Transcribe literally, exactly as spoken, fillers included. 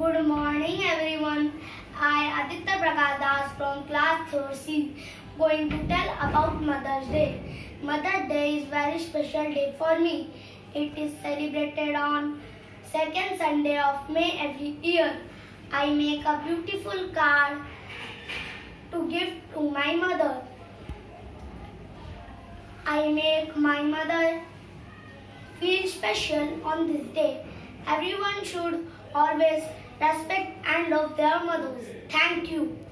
Good morning everyone. I Aditya Prakash Das from class third C going to tell about Mother's Day. Mother's Day is very special day for me. It is celebrated on second Sunday of May every year. I make a beautiful card to give to my mother. I make my mother feel special on this day. Everyone should always respect and love their mothers. Thank you.